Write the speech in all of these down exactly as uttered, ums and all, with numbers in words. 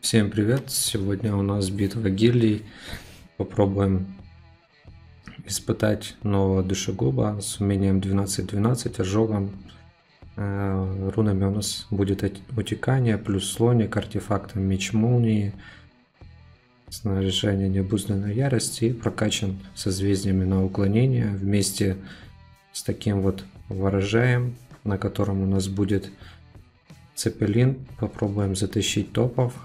Всем привет! Сегодня у нас битва гильдий. Попробуем испытать нового душегуба с умением двенадцать двенадцать, ожогом. Э, рунами у нас будет утекание, плюс слоник, артефактом меч молнии, снаряжение необузданной ярости и прокачан созвездиями на уклонение вместе с таким вот ворожаем, на котором у нас будет цепелин. Попробуем затащить топов.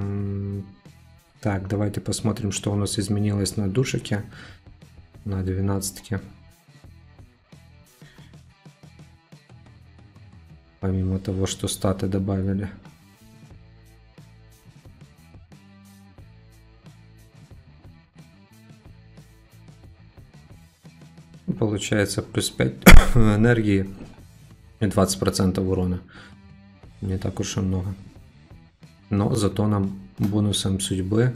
Так, давайте посмотрим, что у нас изменилось на душике, на двенадцатке. Помимо того, что статы добавили. Получается плюс пять энергии и двадцать процентов урона. Не так уж и много. Но зато нам бонусом судьбы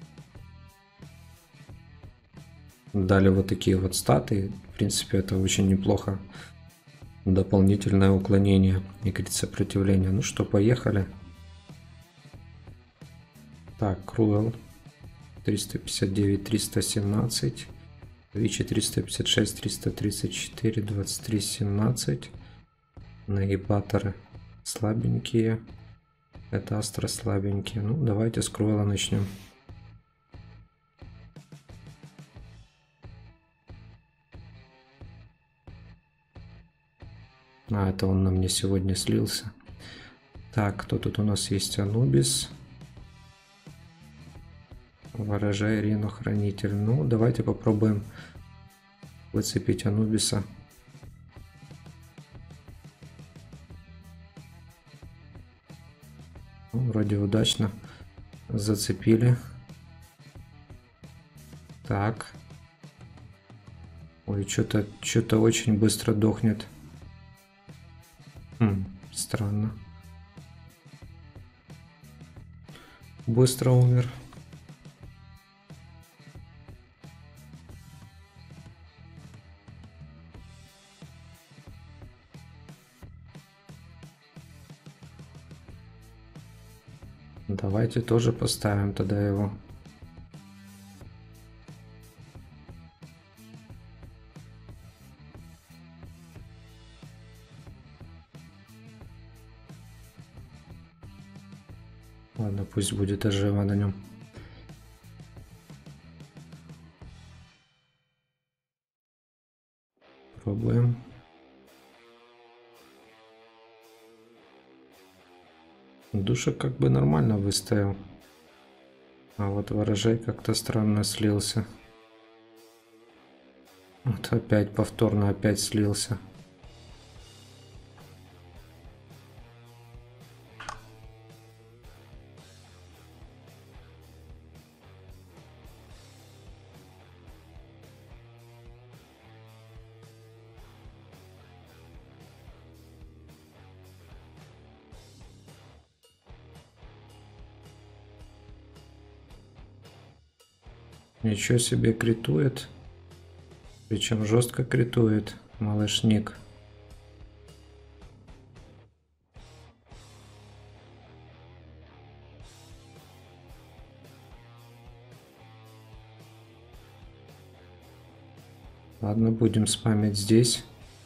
дали вот такие вот статы. В принципе, это очень неплохо. Дополнительное уклонение и крит сопротивления. Ну что, поехали. Так, Круэл триста пятьдесят девять, триста семнадцать. Вичи триста пятьдесят шесть, триста тридцать четыре, двадцать три, семнадцать. Нагибаторы слабенькие. Это астро слабенькие. Ну, давайте с Круэла начнем. А, это он на мне сегодня слился. Так, кто тут у нас есть? Анубис. Ворожай, Рино, Хранитель. Ну, давайте попробуем выцепить Анубиса. Ну, вроде удачно зацепили. Так. Ой, что-то что-то очень быстро дохнет. Хм, странно. Быстро умер. Давайте тоже поставим тогда его. Ладно, пусть будет ожива на нем. Пробуем. Душек как бы нормально выставил. А вот ворожай как-то странно слился. Вот опять повторно опять слился. Ничего себе, критует. Причем жестко критует малышник. Ладно, будем спамить здесь.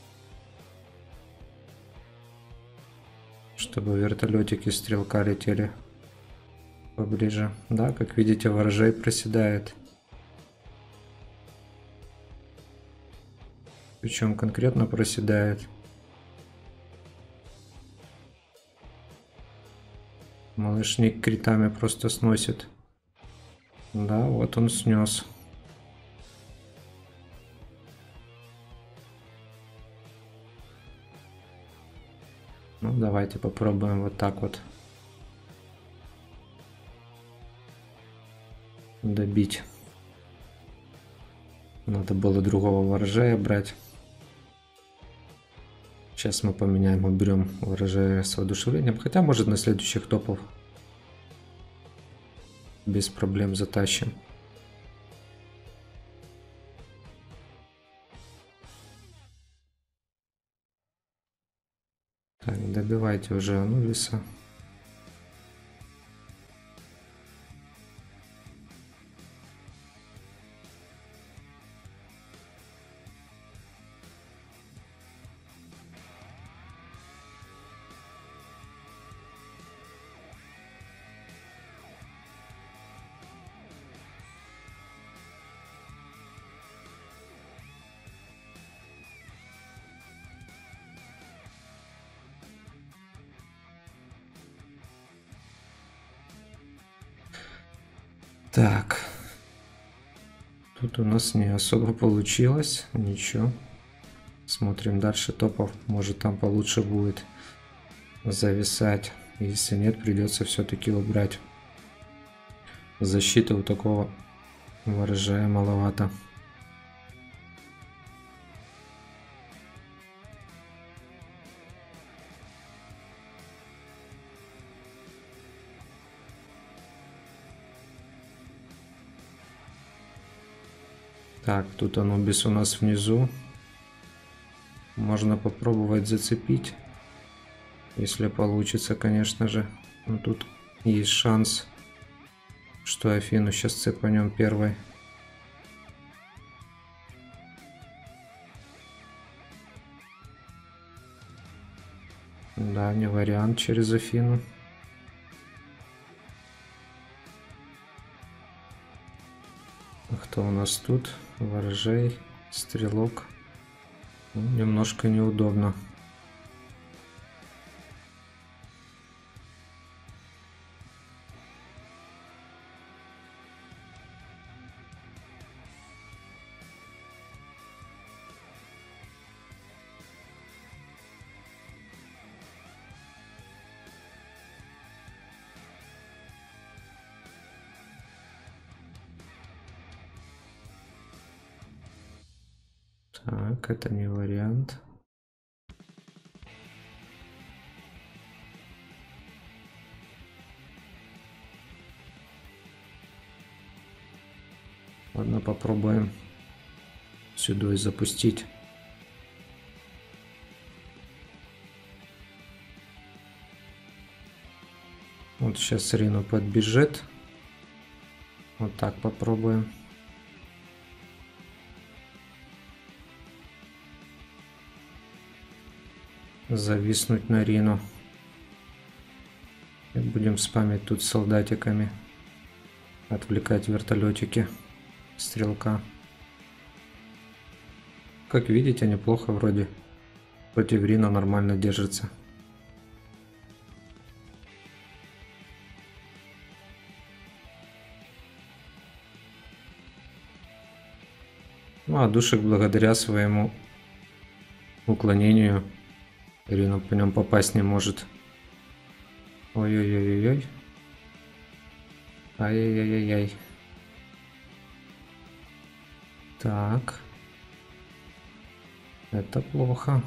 Чтобы вертолетики стрелка летели поближе. Да, как видите, ворожай проседает. Причем конкретно проседает. Малышник критами просто сносит. Да, вот он снес. Ну, давайте попробуем вот так вот добить. Надо было другого ворожая брать. Сейчас мы поменяем, уберем ворожая с воодушевлением. Хотя, может, на следующих топов без проблем затащим. Так, добивайте уже Анубиса. Так. Тут у нас не особо получилось. Ничего. Смотрим дальше топов. Может, там получше будет зависать. Если нет, придется все-таки убрать. Защиты у такого ворожая маловато. Так, тут Анубис у нас внизу. Можно попробовать зацепить. Если получится, конечно же. Но тут есть шанс, что Афину сейчас цепанем первой. Да, не вариант через Афину. Кто у нас тут? Ворожей, стрелок. Ну, немножко неудобно. Так, это не вариант. Ладно, попробуем сюда и запустить. Вот сейчас Рину подбежит. Вот так попробуем. Зависнуть на Рину. И будем спамить тут солдатиками. Отвлекать вертолетики. Стрелка. Как видите, неплохо вроде. Против Рина нормально держится. Ну а Душек благодаря своему уклонению Рина по нем попасть не может. Ой-ой-ой-ой-ой. Ай-яй-яй-яй. Так. Это плохо.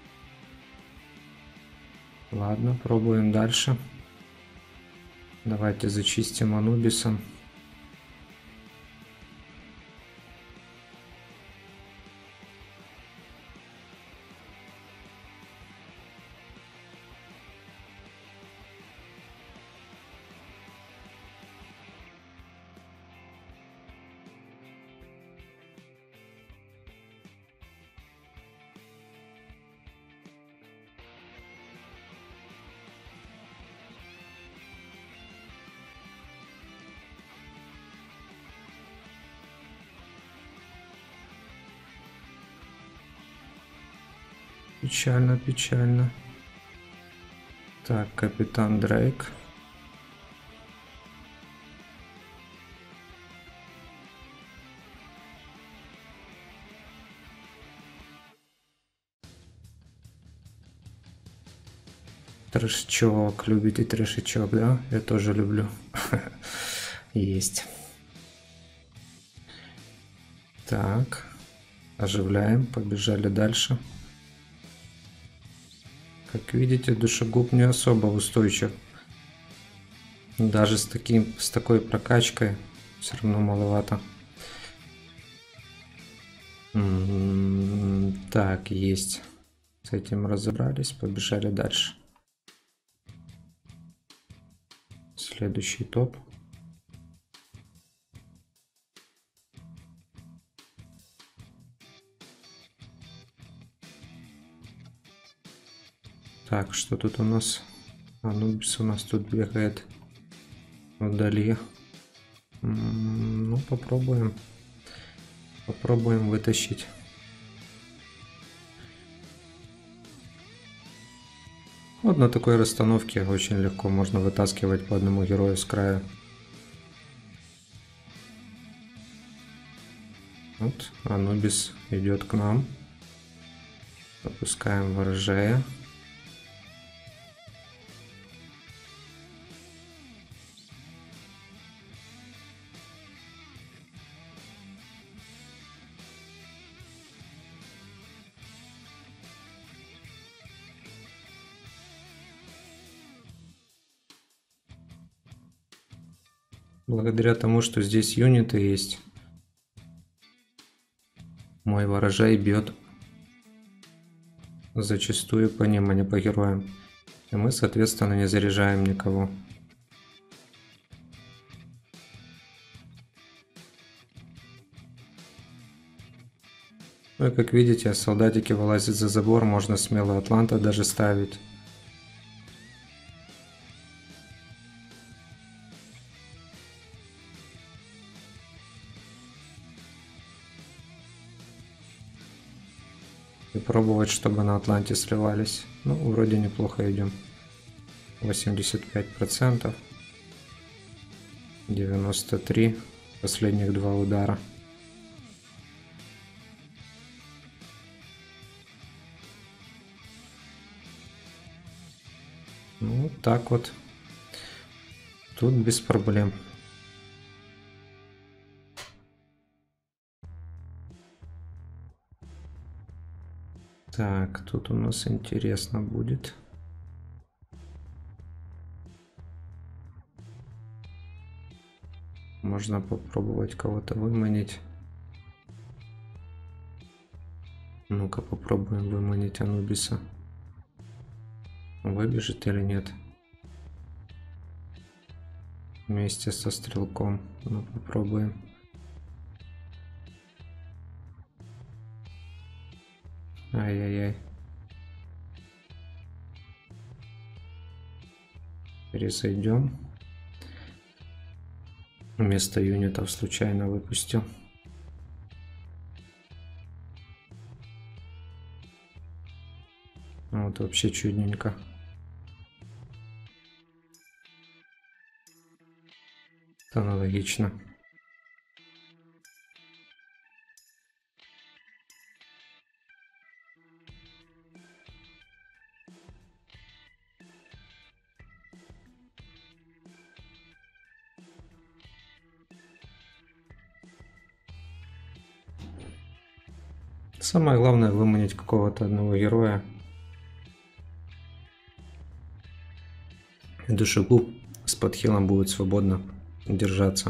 Ладно, пробуем дальше. Давайте зачистим Анубисом. Печально, печально. Так, капитан Дрейк. Трэшечок. Любите трэшечок, да? Я тоже люблю. Есть. Так. Оживляем. Побежали дальше. Как видите, душегуб не особо устойчив. Даже с, таким, с такой прокачкой все равно маловато. М-м-м, так, есть. С этим разобрались. Побежали дальше. Следующий топ. Так, что тут у нас? Анубис у нас тут бегает вдали. Ну, попробуем. Попробуем вытащить. Вот на такой расстановке очень легко можно вытаскивать по одному герою с края. Вот Анубис идет к нам. Запускаем ворожея. Благодаря тому, что здесь юниты есть, мой ворожей бьет зачастую по ним, а не по героям. И мы, соответственно, не заряжаем никого. Ну и как видите, солдатики вылазят за забор, можно смело Атланта даже ставить. И пробовать, чтобы на Атланте сливались. Ну, вроде неплохо идем. восемьдесят пять процентов. девяносто три процента. Последних два удара. Ну, вот так вот. Тут без проблем. Так, тут у нас интересно будет. Можно попробовать кого-то выманить. Ну-ка попробуем выманить Анубиса. Выбежит или нет? Вместе со стрелком. Ну попробуем. Ай-яй-яй. Перезайдем. Вместо юнитов случайно выпустил. Вот вообще чудненько. Это аналогично. Самое главное выманить какого-то одного героя. И душегуб с подхилом будет свободно держаться.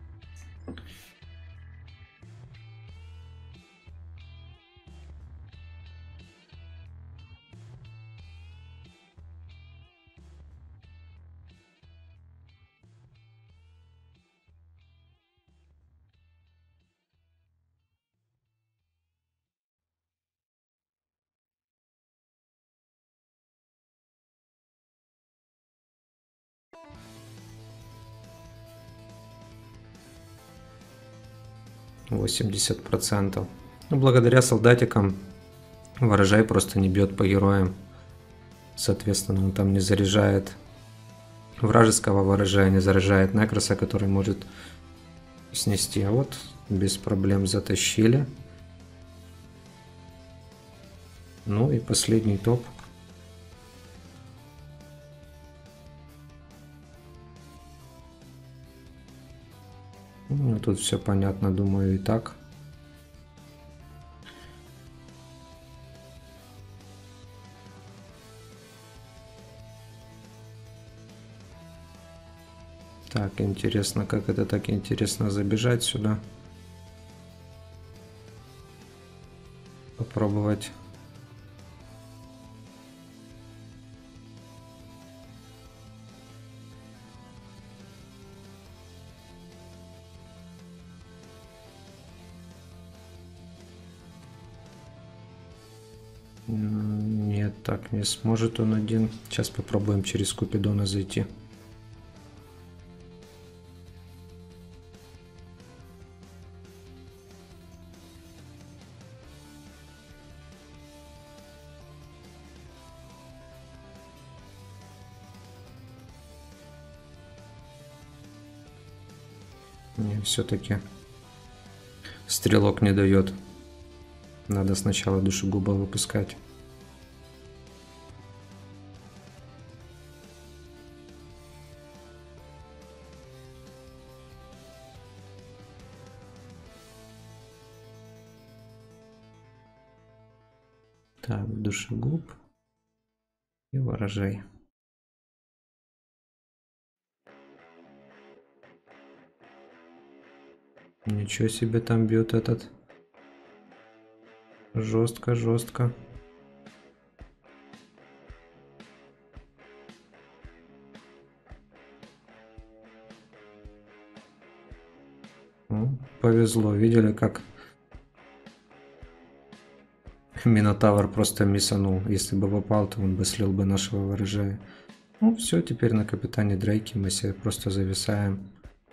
восемьдесят процентов. Ну, благодаря солдатикам ворожай просто не бьет по героям. Соответственно, он там не заряжает вражеского ворожая, не заряжает некроса, который может снести. А вот без проблем затащили. Ну и последний топ. Ну, тут все понятно, думаю, и так. Так, интересно, как это так интересно забежать сюда. Попробовать. Нет, так не сможет он один. Сейчас попробуем через Купидона зайти. Не, все-таки Стрелок не дает. Надо сначала душегуба выпускать. Так, душегуб и ворожей. Ничего себе там бьет этот. Жестко, жестко. Ну, повезло, видели, как Минотавр просто миссанул. Если бы попал, то он бы слил бы нашего ворожая. Ну все, теперь на капитане Дрейке мы себе просто зависаем.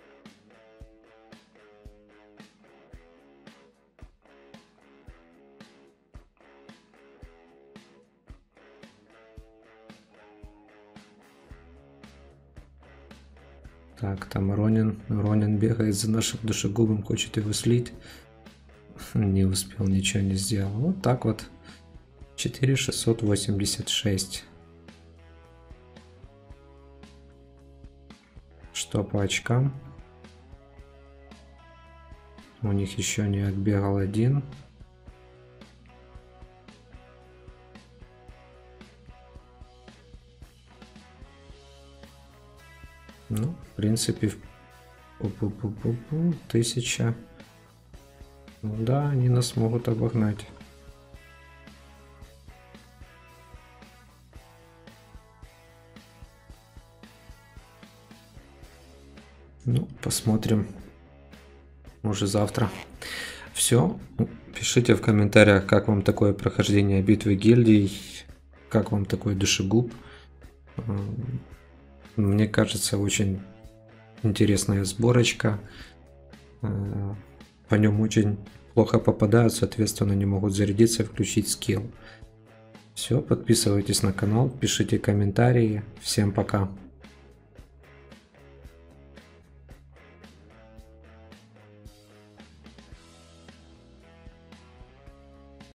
Так, там Ронин. Ронин бегает за нашим душегубом, хочет его слить. Не успел, ничего не сделал. Вот так вот. четыре тысячи шестьсот восемьдесят шесть. Что по очкам? У них еще не отбегал один. Ну, в принципе, тысяча. Ну да, они нас могут обогнать. Ну, посмотрим уже завтра. Все. Пишите в комментариях, как вам такое прохождение битвы гильдий, как вам такой душегуб. Мне кажется, очень интересная сборочка. По нем очень плохо попадают, соответственно, не могут зарядиться и включить скилл. Все, подписывайтесь на канал, пишите комментарии. Всем пока.